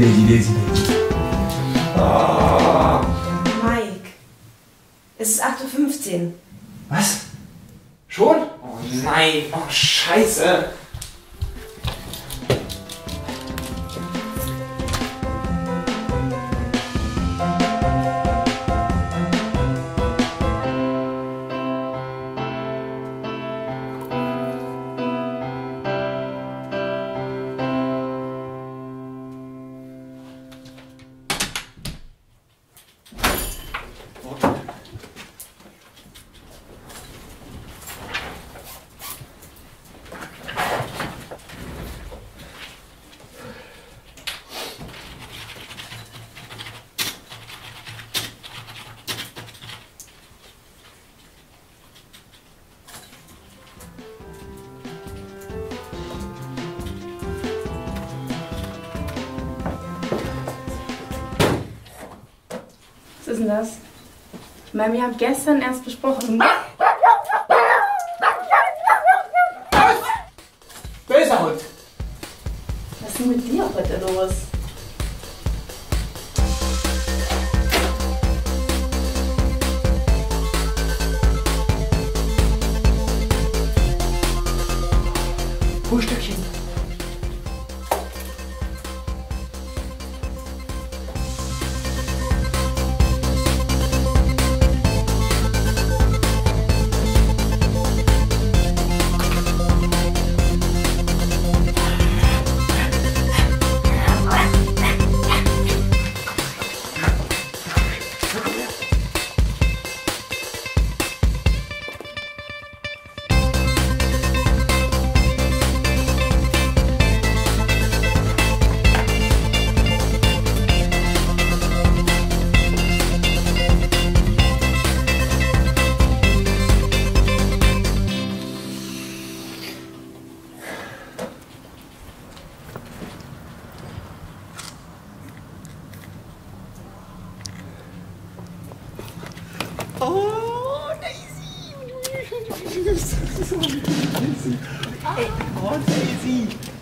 Daisy. Oh. Mike, es ist 8:15 Uhr. Was? Schon? Oh nein, oh Scheiße. Was ist denn das? Ich meine, wir haben gestern erst besprochen. Böser Hund! Was ist denn mit dir heute los? Frühstückchen. Oh, Daisy! Oh, Daisy!